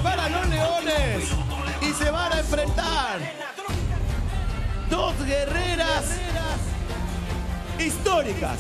para los Leones y se van a enfrentar dos guerreras históricas.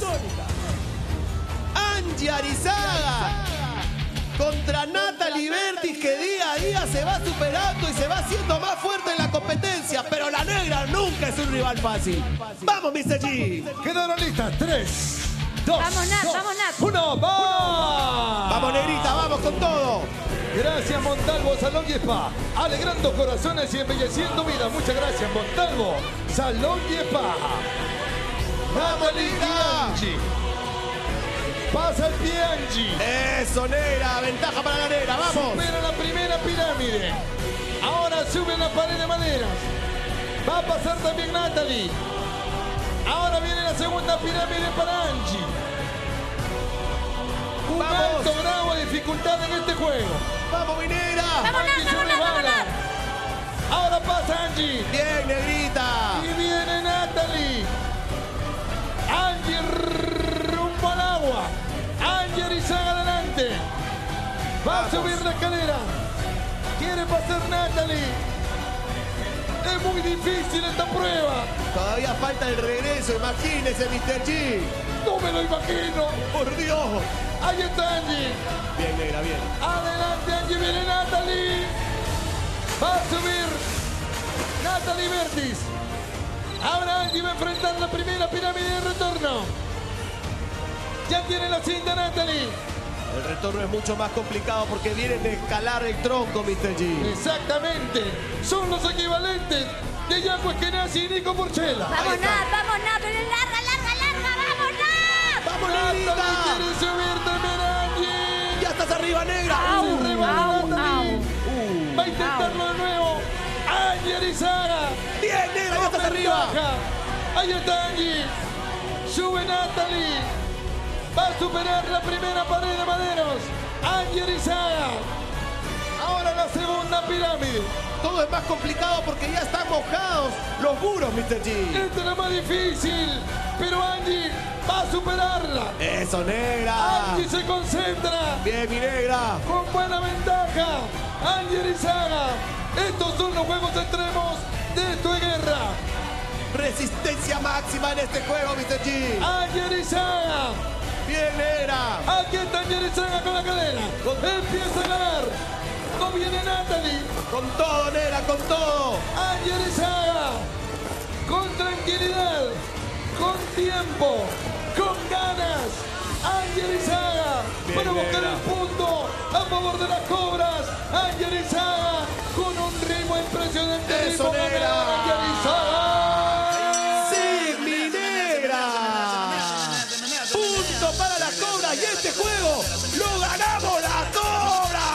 Angie Arizaga contra Natalie Bertis, que día a día se va superando y se va haciendo más fuerte en la competencia, pero la negra nunca es un rival fácil. ¡Vamos, Mr. G! Quedaron listas. 3, 2, Vamos, Nat, vamos, Nat. 1, ¡va! ¡Vamos, negrita! ¡Vamos con todo! Gracias, Montalvo Salón y Spa. Alegrando corazones y embelleciendo vidas. Muchas gracias, Montalvo Salón y Spa. Natalie y Angie. Pasa el pie Angie. ¡Eso, negra! ¡Ventaja para la negra! ¡Vamos! Supera la primera pirámide. Ahora sube la pared de maderas. Va a pasar también Natalie. Ahora viene la segunda pirámide para Angie. Un ¡Vamos! alto grado de dificultad en este juego. ¡Vamos, mi negra! ¡Vamos, Angie Nat, se vamos, Nat, vamos, resbala. Nat! Ahora pasa Angie. ¡Bien, negrita! Y viene Natalie. Angie rumbo al agua. Angie Arizaga adelante. Va a Vamos. subir la escalera. Quiere pasar Natalie. Es muy difícil esta prueba. Todavía falta el regreso, imagínese, Mr. G. No me lo imagino. ¡Por Dios! Ahí está Angie. Bien, negra, bien. Adelante Angie, viene Natalie. Va a subir Natalie Bertis. Ahora Angie va a enfrentar la primera pirámide de retorno. Ya tiene la cinta Natalie. El retorno es mucho más complicado porque vienen de escalar el tronco, Mr. G. Exactamente. Son los equivalentes de Jaco Eskenazi y Nico Porchela. Vamos, Nat, vamos, Nat. Pero larga, larga, larga. ¡Vamos, Nat! ¡Vamos, Natalie negrita! quiere subir también a Angie. ¡Ya estás arriba, negra! Au, Se rebala au, Natalie. au. Va a intentarlo de nuevo. Angie Arizaga. ¡Bien, negra! ¡Ya estás arriba! Ventaja. Ahí está Angie. Sube Natalie. Va a superar la primera pared de maderos. Angie Arizaga. Ahora la segunda pirámide. Todo es más complicado porque ya están mojados los muros, Mr. G. Esta es la más difícil. Pero Angie va a superarla. ¡Eso, negra! Angie se concentra. ¡Bien, mi negra! Con buena ventaja. Angie Arizaga. Estos son los juegos extremos de Esto es Guerra. Resistencia máxima en este juego, Mr. G. Angie Arizaga. ¡Bien, negra! Aquí está Angie Arizaga con la cadena. Empieza a ganar. No viene Natalie. ¡Con todo, negra, con todo! Angie Arizaga. Con tranquilidad. Con tiempo. Con ganas. Angie Arizaga. Bien, Para buscar negra. el punto a favor de las cobras. Angie Arizaga. Con un ritmo impresionante. Eso, Ritmo negra. ganador, Angie Arizaga. ¡Sí, mi negra! ¡Punto para la cobra! Y este juego lo ganamos las cobras.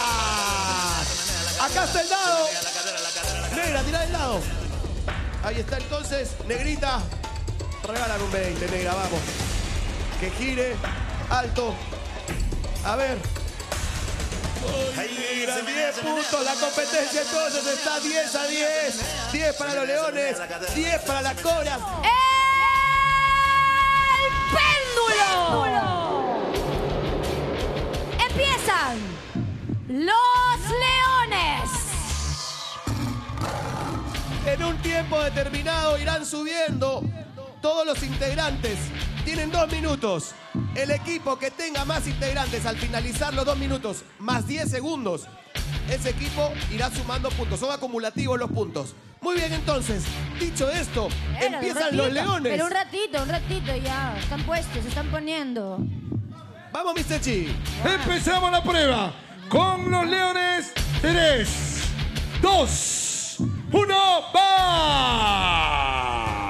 Acá está el dado. Negra, tira el dado. Ahí está entonces, negrita. Regálame un 20, negra, vamos. Que gire, alto. A ver. Ay, negra, 10 puntos. La competencia entonces está 10 a 10. 10 para los Leones, 10 para las cobras. ¡El péndulo! Empiezan los Leones. En un tiempo determinado irán subiendo todos los integrantes. Tienen 2 minutos. El equipo que tenga más integrantes al finalizar los 2 minutos más 10 segundos, ese equipo irá sumando puntos. Son acumulativos los puntos. Muy bien, entonces, dicho esto, Pero empiezan un los ratito, Leones. Pero un ratito ya. Están puestos, se están poniendo. Vamos, Mr. G. Empezamos la prueba con los Leones. 3, 2, 1, ¡va!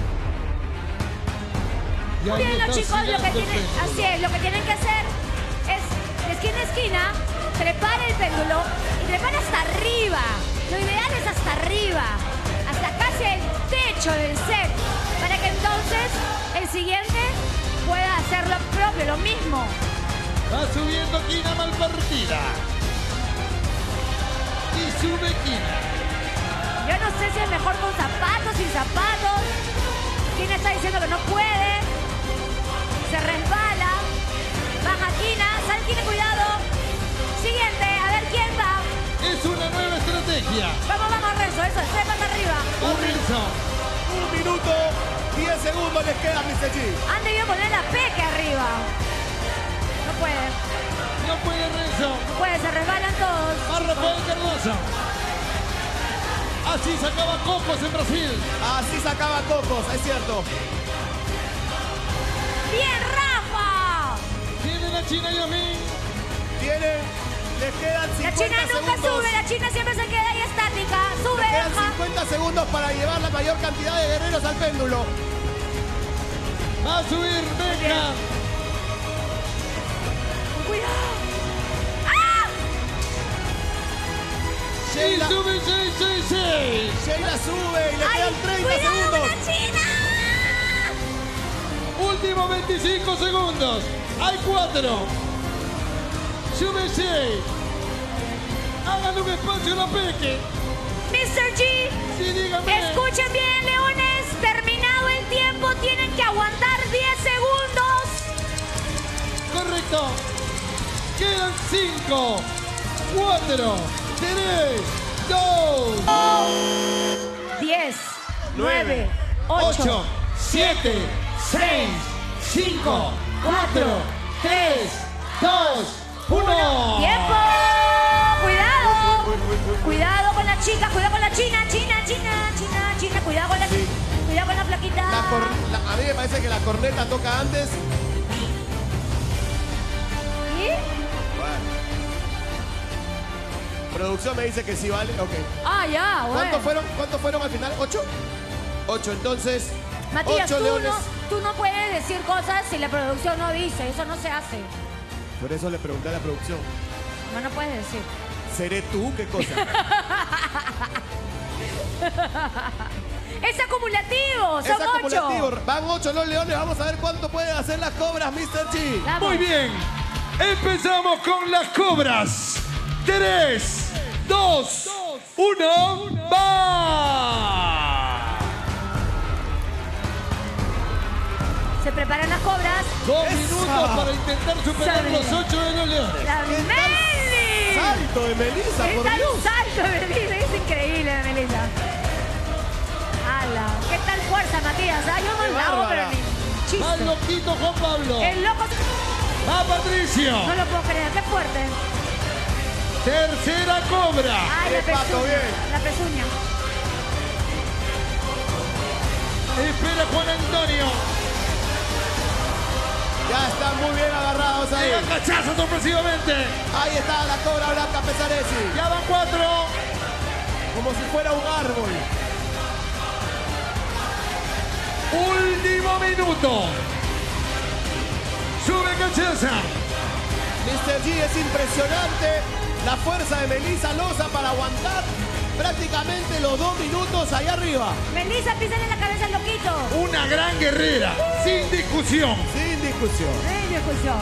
Y ahí Bien, los está chicos, lo que oscilando el tienen, péndulo. así es, lo que tienen que hacer es de esquina a esquina, trepar el péndulo y trepar hasta arriba. Lo ideal es hasta arriba, hasta casi el techo del set, para que entonces el siguiente pueda hacer lo propio, lo mismo. Va subiendo Kina Malpartida. Y sube Kina. Yo no sé si es mejor con zapatos, sin zapatos. Kina está diciendo que no puede. Se resbala. Baja Kina. Sal Kina, cuidado. Siguiente. A ver quién va. regreso. 1 minuto, 10 segundos les queda, Mr. G. Han debido poner la peque arriba. No puede. No puede regreso. No puede, se resbalan todos. A Rafael Cardoso. Así sacaba Cocos en Brasil. Así sacaba Cocos, es cierto. ¡Bien, Rafa! Tiene la China Yasmín. Les quedan 50 La China nunca segundos. sube, la China siempre se queda ahí estática. Sube, Les quedan baja. 50 segundos para llevar la mayor cantidad de guerreros al péndulo. Va a subir Beca. Cuidado. ¡Ah! Y Sheila, sube 666. Sheila sube y le ¡Ay, quedan 30 cuidado segundos. con la China! Último 25 segundos. Hay 4. Sube 6. Hagan un espacio en la Peque. Mr. G, Sí, dígame. escuchen bien, leones. Terminado el tiempo, tienen que aguantar 10 segundos. Correcto. Quedan 5, 4, 3, 2, 10, 9, 8, 8, 7, 6, 5, 4, 3, 2, 1. ¡Tiempo! ¡Cuidado! Cuidado con la chica, cuidado con la China, China, cuidado con la Sí. cuidado con la flaquita. A mí me parece que la corneta toca antes. ¿Sí? Producción me dice que sí vale. Ok. Ah, ya, bueno. ¿Cuántos fueron al final? ¿8? 8, entonces. Matías, 8 leones. tú no puedes decir cosas si la producción no dice, eso no se hace. Por eso le pregunté a la producción. No puedes decir. ¿Seré tú? ¿Qué cosa? ¡Es acumulativo! Es ¡Son 8! acumulativo. Van 8 los leones. Vamos a ver cuánto pueden hacer las cobras, Mr. G. Vamos. Muy bien. Empezamos con las cobras. 3, 2, 1. ¡Va! Se preparan las cobras. 2 ¡Esa! minutos para intentar superar Sabe. los 8 de los leones. ¡La ¿Qué tal Meli! salto de Melissa, por ¡Está Dios! un salto de Melissa! Es increíble, Melissa. ¡Hala! ¿Qué tal fuerza, Matías? Ah, yo no ¡Qué la hago, pero bárbara! ni chiste. Va el loquito Juan Pablo. El loco... Va Patricio. No lo puedo creer. ¡Qué fuerte! Tercera cobra. ¡Ay, la Qué pato, pezuña! bien. La pezuña. Espera Juan Antonio. Ya están muy bien agarrados ahí. Llega cachazo sorpresivamente. Ahí está la cobra blanca Pesaresi. Ya van 4. Como si fuera un árbol. Último minuto. Sube cachaza. Mr. G, es impresionante la fuerza de Melissa Loza para aguantar prácticamente los 2 minutos allá arriba. Melissa, písale la cabeza al loquito. Una gran guerrera. Sin discusión. Sin discusión. ¡Ay, discusión!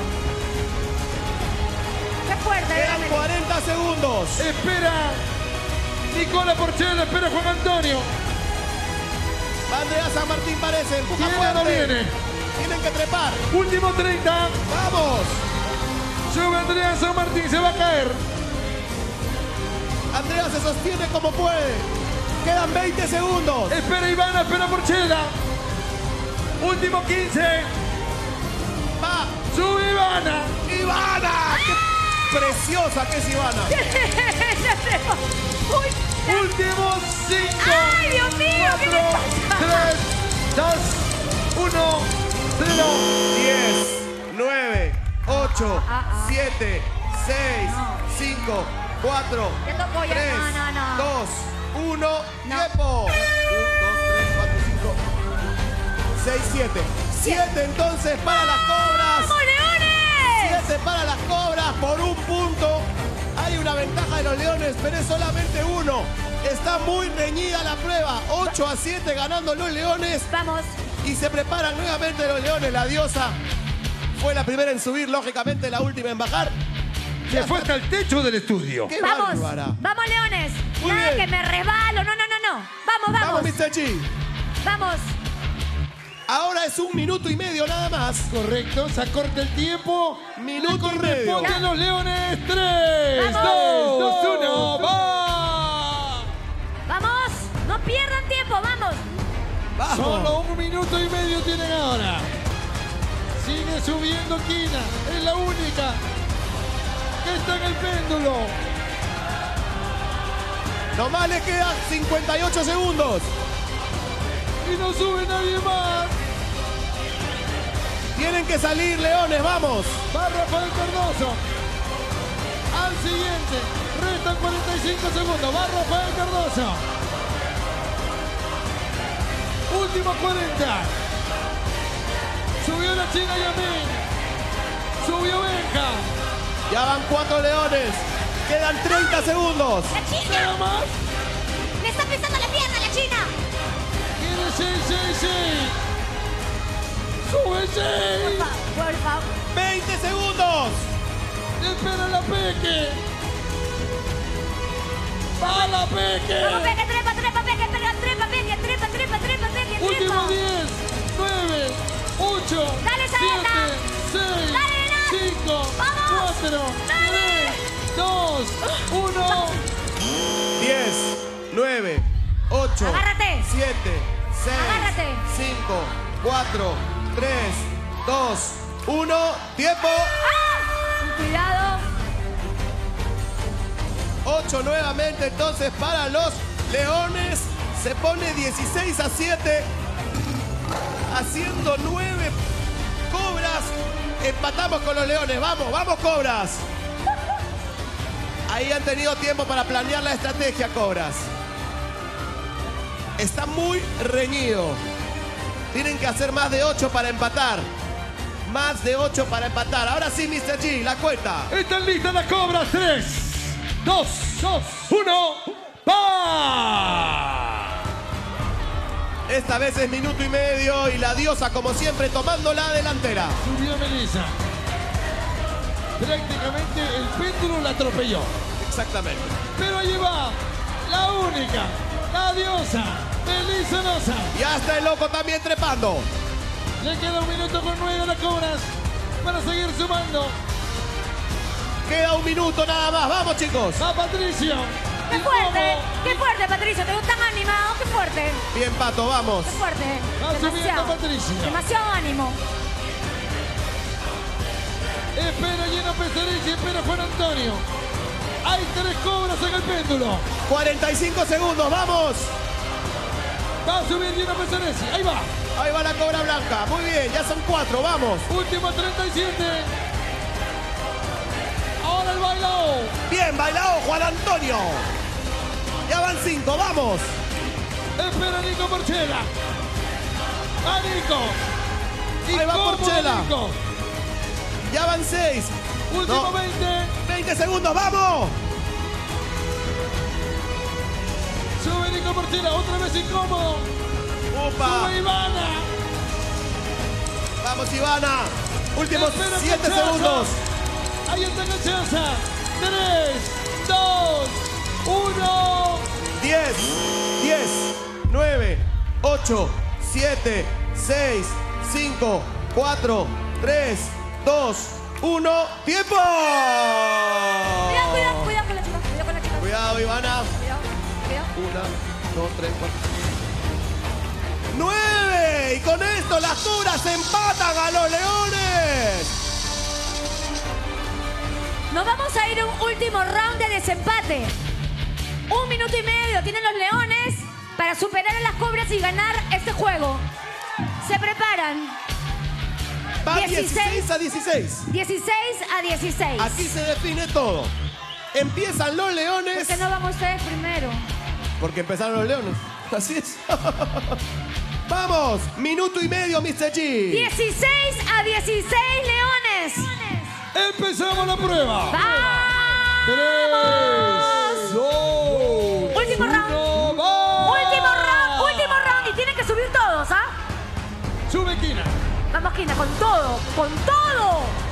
¡Qué fuerte! Quedan Melissa. 40 segundos. Espera Nicola Porchela. Espera Juan Antonio. Andrea San Martín parece. Empuja ¿Viene o no fuerte. viene? Tienen que trepar. Último 30. ¡Vamos! Sube Andrea San Martín. Se va a caer. Andrea se sostiene como puede. Quedan 20 segundos. Espera Ivana. Espera Porchela. Último 15. Va. Sube Ivana. ¡Ivana! ¡Qué preciosa que es Ivana! ¡Uy! Último 5. ¡Ay, Dios mío! ¿Qué le 4, pasa? 3, 2, 1, 0. 10, 9, 8, Ah. 7, 6, 5, 4, Te tocó ya. 3, No. 2, 1, No. tiempo. 1, 2, 3, 4, 5, 6, 7. 7 entonces para las cobras. ¡Vamos, leones! 7 para las cobras por un punto. Hay una ventaja de los leones, pero es solamente uno. Está muy reñida la prueba. 8-7 ganando los leones. Vamos. Y se preparan nuevamente los leones. La diosa fue la primera en subir, lógicamente la última en bajar. Se fue hasta el techo del estudio. ¡Qué Vamos. bárbara! Vamos, leones. Muy Nada bien. que me resbalo. No. Vamos. Vamos, Mr. G. Vamos. Ahora es 1 minuto y medio nada más. Correcto, se acorta el tiempo. Minuto y medio. Corresponde a los leones. 3, 2, Vamos. 1, va. Vamos. No pierdan tiempo. tiempo, vamos. Vamos. Solo 1 minuto y medio tienen ahora. Sigue subiendo Kina. Es la única que está en el péndulo. Nomás le quedan 58 segundos. Y no sube nadie más. Tienen que salir, leones, vamos. Va Rafael Cardoso. Al siguiente. Restan 45 segundos. Va Rafael Cardoso. Último 40. Subió la China Yamin. Subió Benja. Ya van 4 leones. Quedan 30 segundos. ¡La Nada China! más. ¡Le está pisando la pierna la China! Quiere 6. Sube 6. Por favor. 20 segundos. Espera la Peque. Va la Peque. Vamos, Peque, trepa, trepa, Peque, trepa, Peque, trepa, trepa, trepa, Peque, Último trepa. 10, 9, 8, Dale, 7, Saeta. 6, Dale, 5, Vamos. 4, Dale. 3, 2, 1. 10, 9, 8, Agárrate. 7, 6, Agárrate. 5, 4, 3, 2, 1. ¡Tiempo! Cuidado. 8 nuevamente entonces para los leones. Se pone 16-7. Haciendo 9 cobras. Empatamos con los leones. Vamos, vamos cobras. Ahí han tenido tiempo para planear la estrategia, cobras. Está muy reñido. Tienen que hacer más de 8 para empatar. Más de 8 para empatar. Ahora sí, Mr. G, la cuenta. Están listas las cobras. 3, 2, 1. ¡Va! Esta vez es minuto y medio y la diosa, como siempre, tomando la delantera. Subió Melissa. Prácticamente el péndulo la atropelló. Exactamente. Pero allí va la única, la diosa, Melissa Noza. Y hasta el loco también trepando. Le queda 1 minuto con 9 a las cobras para seguir sumando. Queda 1 minuto nada más. Vamos, chicos. Va Patricio. ¡Qué Y fuerte, Patricio! ¿Te tan animado? ¡Qué fuerte! Bien, Pato, vamos. ¡Qué fuerte! Va subiendo Demasiado. Patricio. Demasiado ánimo. Espera Gino Peserici, espera Juan Antonio. Hay 3 cobras en el péndulo. 45 segundos, vamos. Va a subir Gino Peserici. Ahí va. Ahí va la cobra blanca. Muy bien, ya son 4, vamos. Último 37. Ahora el bailao. Bien, bailado Juan Antonio. Ya van 5, vamos. Espera Nico Porchela. A Nico. Ahí va cómo Porchela. Nico. Ya van 6. Último No. 20. 20 segundos, vamos. Sube Nico Porchela. Otra vez incómodo. Upa. Sube Ivana. Vamos, Ivana. Últimos Espera 7 Cachaza. segundos. Ahí está Cachaza. 3, 2, 1. 10, 9, 8, 7, 6, 5, 4, 3, 2, 1. ¡Tiempo! Cuidado, cuidado, cuidado con la chica. Cuidado con la chica. Cuidado, Ivana. Cuidado, cuidado. 1, 2, 3, 4. 9. Y con esto las cobras empatan a los leones. Nos vamos a ir a un último round de desempate. 1 minuto y medio tienen los leones para superar a las cobras y ganar este juego. Se preparan. Va 16 16-16. 16 a 16. Aquí se define todo. Empiezan los leones. ¿Por qué no van ustedes primero? Porque empezaron los leones. Así es. Vamos, minuto y medio, Mr. G. 16 a 16 leones. Empezamos la prueba. ¡Vamos! 3, 2, Último round. 1, ¡va! Último round. Y tienen que subir todos, ¿ah? Sube Kina. Vamos, Kina, con todo, con todo.